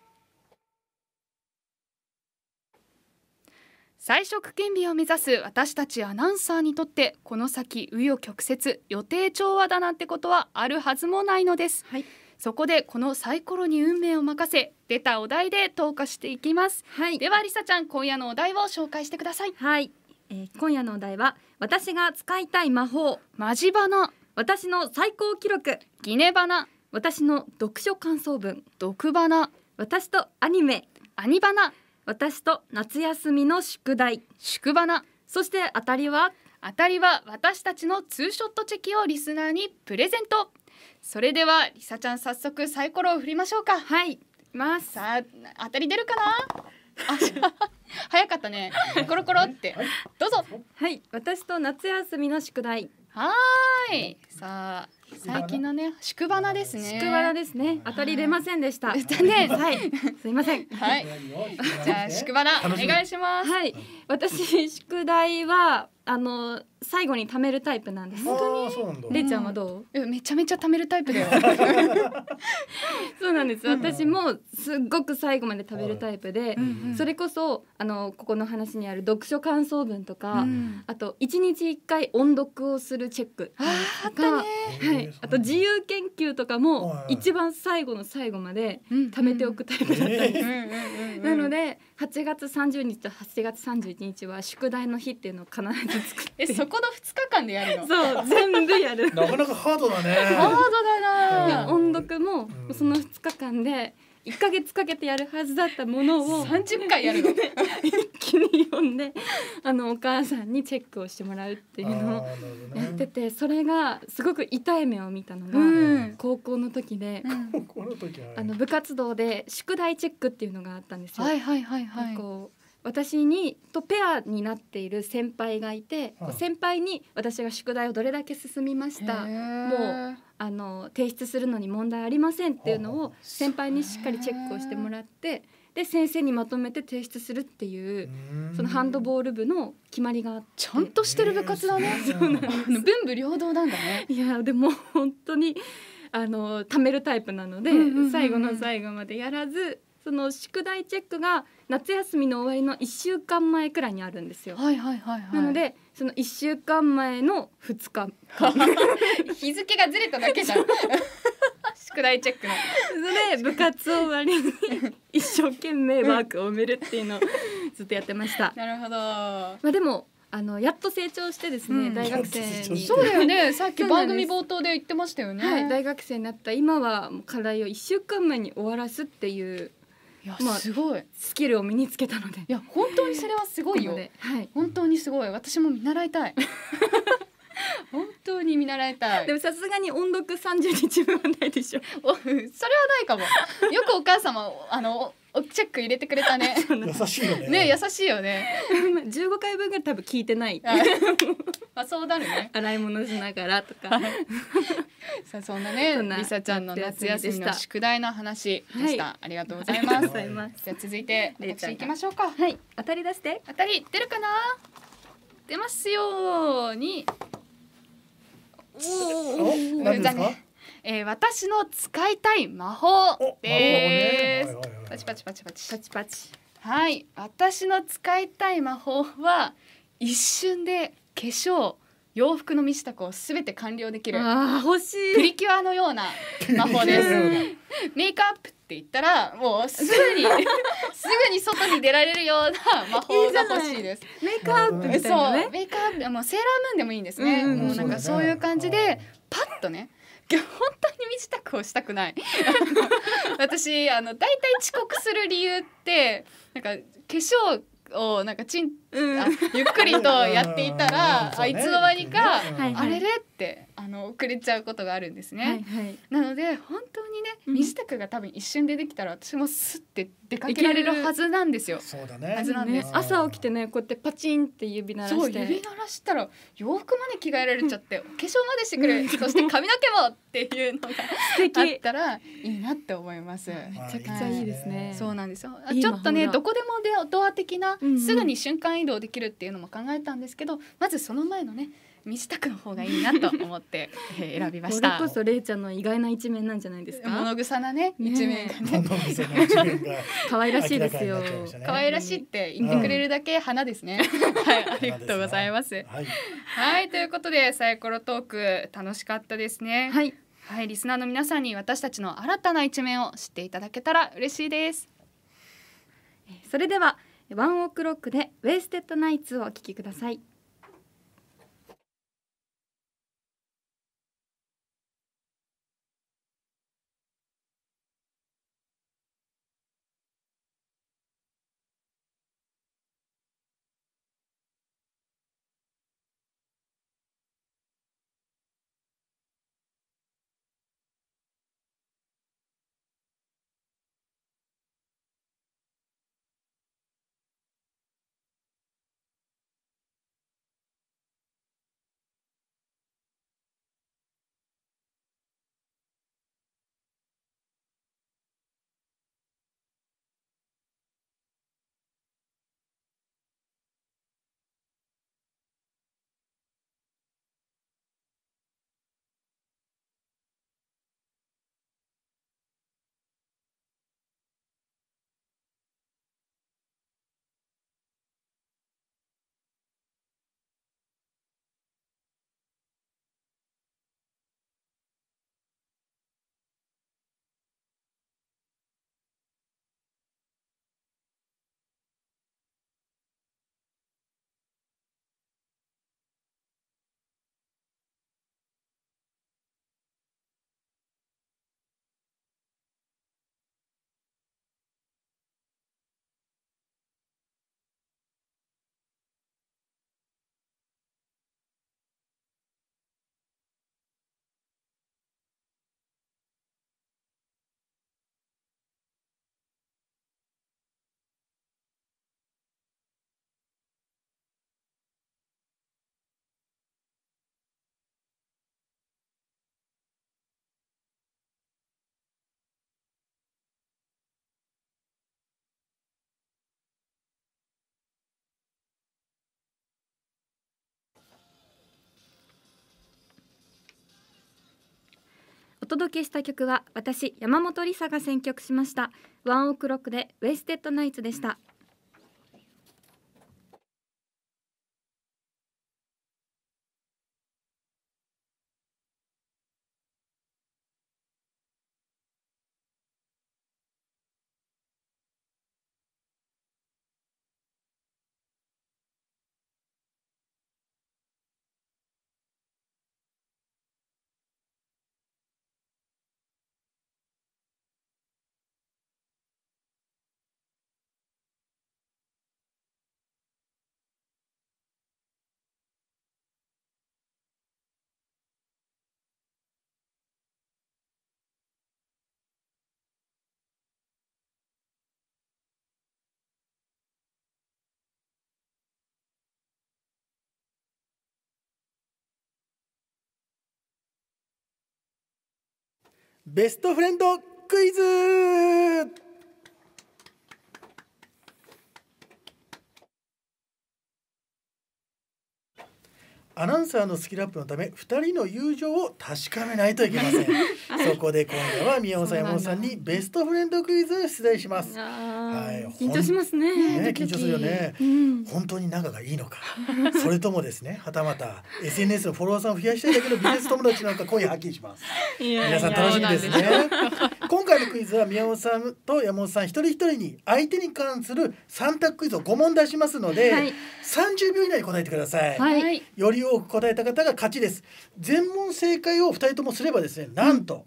才色兼備を目指す私たちアナウンサーにとってこの先紆余曲折予定調和だなんてことはあるはずもないのです、はい、そこでこのサイコロに運命を任せ出たお題で投下していきます、はい、ではりさちゃん今夜のお題を紹介してください。 はい、えー、今夜のお題は私が使いたい魔法マジバナ、 私の最高記録ギネバナ、 私の読書感想文読バナ、 私とアニメアニバナ、 私と夏休みの宿題宿バナ、 そして当たりは当たりは私たちのツーショットチェキをリスナーにプレゼント。それではりさちゃん早速サイコロを振りましょうか。 はい、ます。 さあ当たり出るかな。あ早かったね。コロコロってどうぞ。 はい、私と夏休みの宿題。 はーい、さあ最近のね宿バナですね。 宿バナですね。当たり出ませんでした。 残念。 はい、すいません。 はい。じゃあ宿バナお願いします。 はい、私宿題はあの最後に貯めるタイプなんです。 本当に。れいちゃんはどう？めちゃめちゃ貯めるタイプだよ。 そうなんです。私もすっごく最後まで食べるタイプで、それこそあのここの話にある読書感想文とか、あといちにちいっかい音読をするチェックとか、はい、あと自由研究とかも一番最後の最後まで貯めておくタイプだったんです。なのではちがつさんじゅうにちとはちがつさんじゅういちにちは宿題の日っていうのを必ず作って。 え、そこのふつかかんでやるの？ そう、全部やる。 なかなかハードだね。 ハードだな。 音読もそのふつかかんでいっかげつかけてやるはずだったものをさんじゅっかいやるの。 一気に読んであのお母さんにチェックをしてもらうっていうのをやってて、それがすごく痛い目を見たのが高校の時で、あの部活動で宿題チェックっていうのがあったんですよ。 はいはいはいはい。 こう私にとペアになっている先輩がいて、はい、先輩に私が宿題をどれだけ進みました、もうあの提出するのに問題ありませんっていうのを先輩にしっかりチェックをしてもらって、で先生にまとめて提出するっていうそのハンドボール部の決まりがあって、 ちゃんとしてる部活だね。そうなんです。文武両道なんだね。 いやでも本当にあの貯めるタイプなので、うんうんうんうん、最後の最後までやらず、その宿題チェックが夏休みの終わりのいっしゅうかんまえくらいにあるんですよ。 はいはいはいはい。 なのでそのいっしゅうかんまえのふつか日付がずれただけじゃん。宿題チェックの。 それで部活終わりに一生懸命ワークを埋めるっていうのをずっとやってました。 なるほど。まあでもあのやっと成長してですね、うん、大学生に。 そうだよね。さっき番組冒頭で言ってましたよね。 はい、大学生になった今は課題をいっしゅうかんまえに終わらすっていう。 いや、まあ、すごいスキルを身につけたので、 いや本当にそれはすごいよ、はい、本当にすごい。私も見習いたい。本当に見習いたい。 でもさすがに音読さんじゅうにちぶんはないでしょ。 おそれはないかも。よくお母様あのチェック入れてくれたね。 優しいよね。 ね、優しいよね。 じゅうごかいぶんぐらい多分聞いてない。 まあそうなるね。 洗い物しながらとか。 さあそんなね、りさちゃんの夏休みの宿題の話でした。はい、ありがとうございます。じゃあ続いて私行きましょうか。 はい。当たり出して。 当たり出るかな。出ますように。おお。何ですか？えー、私の使いたい魔法です。パチパチパチパチパチパチ。 はい、私の使いたい魔法は一瞬で化粧、洋服の身支度をすべて完了できる。 あー、欲しい。 プリキュアのような魔法です。メイクアップって言ったらもうすぐにすぐに外に出られるような魔法が欲しいです。 いいメイクアップみたいなね。 そう、メイクアップ、もうセーラームーンでもいいんですね。うんうん、もうなんかそういう感じでパッとね。本当に身支度をしたくない。私あのだいたい遅刻する理由ってなんか化粧をなんかちん、うん、あゆっくりとやっていたら、あいつの間にか、うん、あれれっってあの遅れちゃうことがあるんですね、 はいはい、 なので本当にね身支度が多分一瞬でできたら私もスッて出かけられるはずなんですよ。 そうだね。 はずなんです、 ね、朝起きてねこうやってパチンって指鳴らして、 そう指鳴らしたら洋服まで着替えられちゃってお化粧までしてくれるそして髪の毛もっていうのがあったらいいなって思います。 めちゃくちゃいいですね。 そうなんですよ。ちょっとねどこでもドア的な、うんうん、すぐに瞬間移動できるっていうのも考えたんですけど、まずその前のね身支度の方がいいなと思って選びました。 これこそれいちゃんの意外な一面なんじゃないですか。 物臭なね一面がね物臭な一面が可愛らしいですよ。 可愛らしいって言ってくれるだけ花ですね、うん、はいありがとうございます、はい、はい、ということでサイコロトーク楽しかったですね。 はい、 はい、リスナーの皆さんに私たちの新たな一面を知っていただけたら嬉しいです。 それではワンオクロックでウェイステッドナイツをお聴きください。お届けした曲は私山本里沙が選曲しましたワンオクロックでウェイステッドナイツでした。 ベストフレンドクイズ。アナウンサーのスキルアップのためふたりの友情を確かめないといけませんそこで今夜は宮本さん山本さんにベストフレンドクイズを出題します。 はい、緊張しますね。 ね緊張するよね、うん、本当に仲がいいのかそれともですねはたまた エスエヌエス のフォロワーさんを増やしたいだけのビジネス友達なのか今夜はっきりしますいやいや皆さん楽しみですね今回のクイズは宮本さんと山本さん一人一人に相手に関するさん択クイズをご問出しますので、はい、さんじゅうびょう以内に答えてください、はい、より多く答えた方が勝ちです。全問正解をふたりともすればですねなんと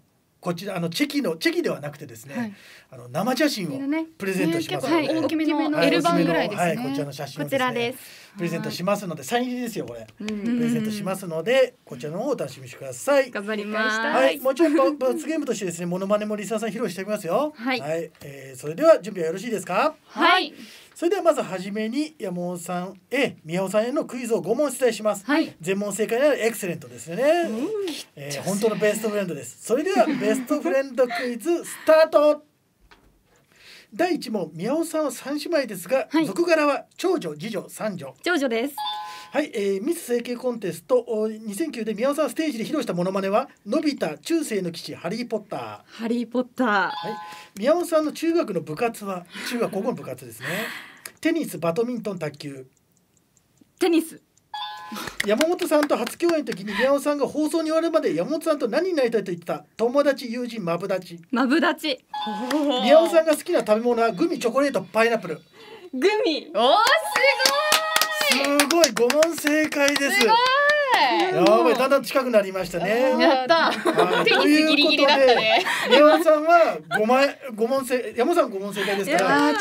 こちらあのチェキのチェキではなくてですね、はい、あの生写真をプレゼントしますので、 ね、大きめの L 版ぐらいですね、 はい、こちらの写真をですね、 こちらです、 プレゼントしますので、サイン入りですよこれ、うん、プレゼントしますので、こちらの方をお楽しみしてください。 頑張ります。 はい、もちろん罰ゲームとしてですね、モノマネもリサさん披露しておきますよ。 はい、 はい、えー、それでは準備はよろしいですか？ はい。 それではまずはじめに山本さんへ宮尾さんへのクイズをご問出題します。はい、全問正解ならエクセレントですよね。えー、本当のベストフレンドです。それではベストフレンドクイズスタート。だいいち問、宮尾さんは三姉妹ですが、はい、属柄は長女、次女、三女。 長女です。 はい、えー、ミス整形コンテストにせんきゅうで宮尾さんはステージで披露したモノマネはのび太、中世の騎士、ハリーポッター。 ハリーポッター。 はい、宮尾さんの中学の部活は中学高校の部活ですね。テニス、バドミントン、卓球。 テニス。 山本さんと初共演の時に宮尾さんが放送に終わるまで山本さんと何になりたいと言った？友達、友人、マブダチ。 マブダチ。 宮尾さんが好きな食べ物はグミ、チョコレート、パイナップル。 グミ。 おー、 すごい。すごい、ご問正解です。すごい。やばい、だんだん近くなりましたね。 やった。テニスギリギリだったね。 宮尾さんはごまいご問正、山本さんご問正解ですから、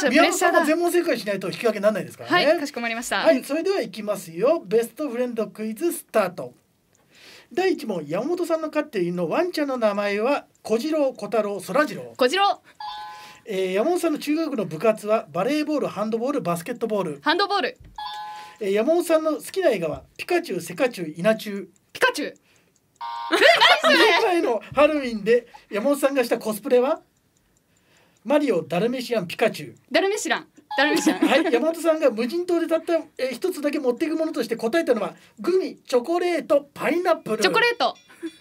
宮尾さんも全問正解しないと引き分けにならないですからね。 はい、かしこまりました。 はい、それではいきますよ。ベストフレンドクイズスタート。だいいち問、山本さんの飼っているのワンちゃんの名前は小次郎、小太郎、そらジロー。 小次郎。 えー、山本さんの中学の部活はバレーボール、ハンドボール、バスケットボール。 ハンドボール。 えー、山本さんの好きな映画はピカチュウ、セカチュウ、稲中。 ピカチュウ。 前回のハロウィンで山本さんがしたコスプレはマリオ、ダルメシアン、ピカチュウ。 ダルメシラン。ダルメシアン。 はい、山本さんが無人島でたった、えー、一つだけ持っていくものとして答えたのはグミ、チョコレート、パイナップル。 チョコレート。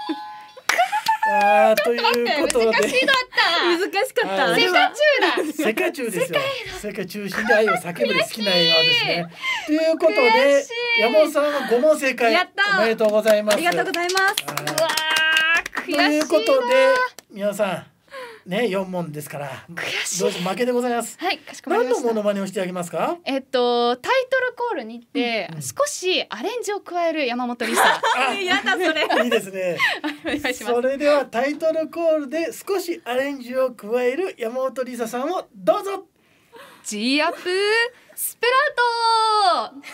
あーということで難しいだった。 難しかった。 セカチュウだ。 セカチュウですよ。世界中心で愛を叫ぶで好きな映画ですね。ということで山本さんはご問正解。 やった。 おめでとうございます。 ありがとうございます。 うわー、悔しいな。 ということで皆さんね、よん問ですから悔しい。 どうし負けでございます。 はい、かしこまりました。 何のモノマネをしてあげますか？ えっとタイトルコールにて、うん、少しアレンジを加える山本理沙。 やだそれ。 いいですね。 お願いします。 それではタイトルコールで少しアレンジを加える山本理沙さんをどうぞ。 G アップスプラウト。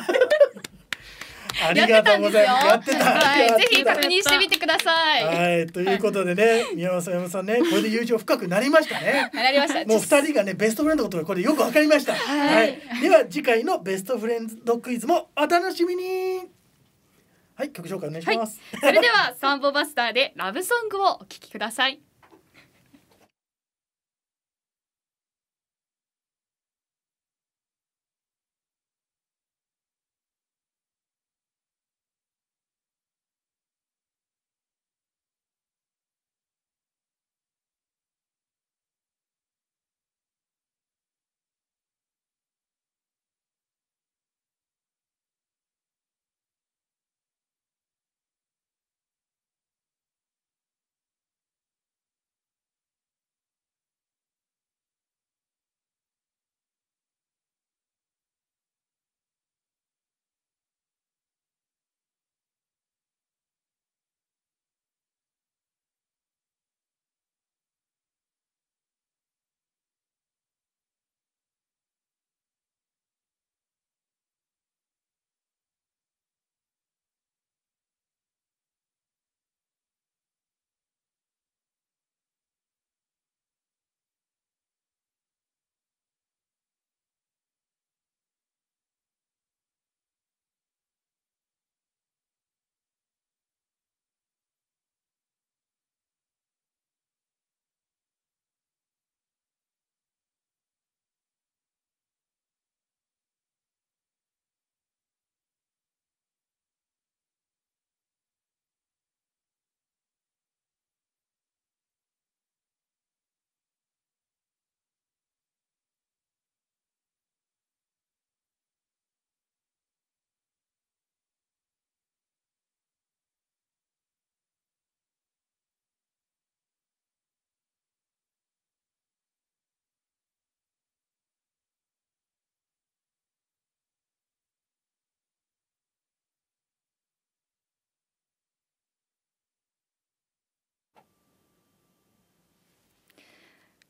ありがとうございます。やってた。 はい、ぜひ確認してみてください。 はい、ということでね、宮本さん、山本さんね、これで友情深くなりましたね。 なりました。 もう二人がね、ベストフレンドのことがこれでよくわかりました。 はい、 はい。では次回のベストフレンドクイズもお楽しみに。はい、曲紹介お願いします。 はい、それではサンボマスターでラブソングをお聴きください。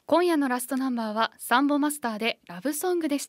今夜のラストナンバーはサンボマスターでラブソングでした。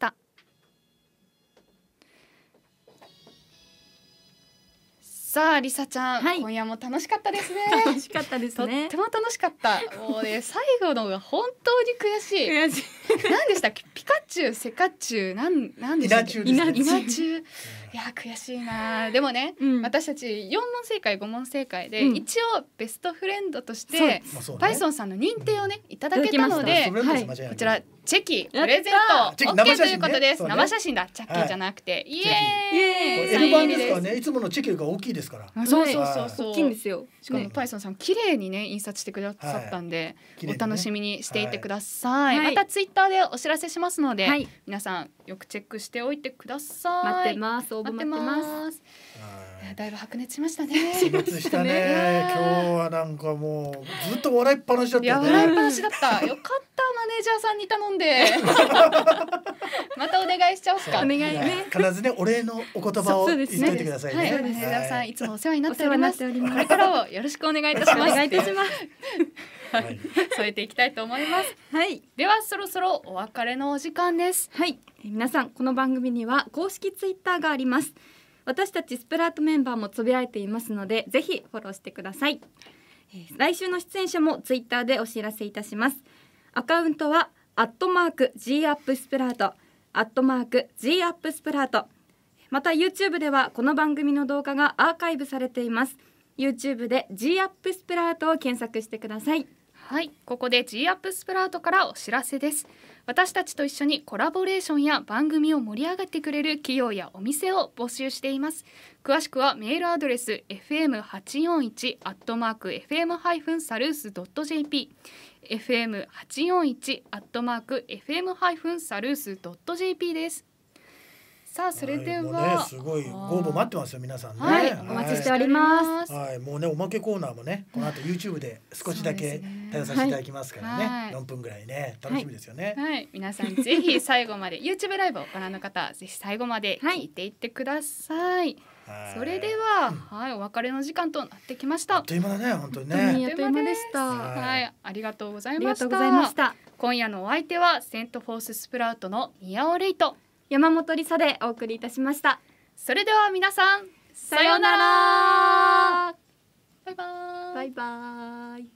さあリサちゃん、はい、今夜も楽しかったですね。 楽しかったですね。 とっても楽しかった。もうね最後のが本当に悔しい。悔しい。何でしたっけ？ピカチュウ、セカチュウ、なんなんでしたっけ？ 稲中ですね。 稲中。いや悔しいな。でもね、うん、私たちよん問正解ご問正解で、うん、一応ベストフレンドとして、ね、パイソンさんの認定をねいただけたので、うんはい、こちらチェキプレゼント OK ということです。生写真だ。チャッキーじゃなくて、はい、イエーイ。 L 版ですからね。いつものチェキが大きいですから。 そうそうそうそう、 大きいんですよ。 しかもパイソンさん綺麗にね印刷してくださったんで、はい、お楽しみにしていてください、はい、またツイッターでお知らせしますので、はい、皆さんよくチェックしておいてください。 待ってます。応募待ってます。 だいぶ白熱しましたね。 白熱したね。今日はなんかもうずっと笑いっぱなしだったよね。 笑いっぱなしだった。よかったマネージャーさんに頼んでまたお願いしちゃおうか。お願いね。必ずねお礼のお言葉を言っておいてくださいね。 マネージャーさんいつもお世話になっております。これからもよろしくお願いいたします。お願いいたします。はい、添えていきたいと思います。はい。ではそろそろお別れのお時間です。 はい。皆さんこの番組には公式ツイッターがあります。私たちスプラートメンバーもつぶやいていますのでぜひフォローしてください。えー、来週の出演者もツイッターでお知らせいたします。アカウントはアットマーク G アップスプラートアットマーク G アップスプラート。また YouTube ではこの番組の動画がアーカイブされています。 YouTube で G アップスプラートを検索してください。 はい、ここで G アップスプラートからお知らせです。私たちと一緒にコラボレーションや番組を盛り上がってくれる企業やお店を募集しています。詳しくはメールアドレス エフエムはちよんいち アットマーク エフエム サルース ドット ジェーピー エフエムはちよんいち アットマーク エフエム サルース ドット ジェーピー です。さあそれでは、 はい、ね、すごいご応募待ってますよ皆さんね。 はい、お待ちしております。 はい、もうねおまけコーナーもねこの後 YouTube で少しだけ対応させていただきますからね。はい、よんぷんぐらいね楽しみですよね。 はい、はい、皆さんぜひ最後までYouTube ライブをご覧の方ぜひ最後まで聞いていってください。はい、それでは、はい、お別れの時間となってきました。 あっという間だね本当にね。 あっという間でした。 はい、ありがとうございました。今夜のお相手はセントフォーススプラウトの宮尾レイと山本理沙でお送りいたしました。 それでは皆さんさようなら。バイバーイ。 バイバーイ。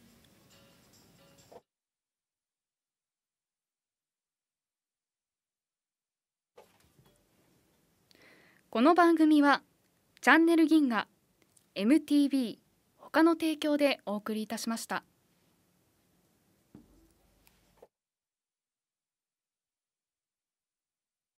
この番組はチャンネル銀河 エムティーブイ 他の提供でお送りいたしました。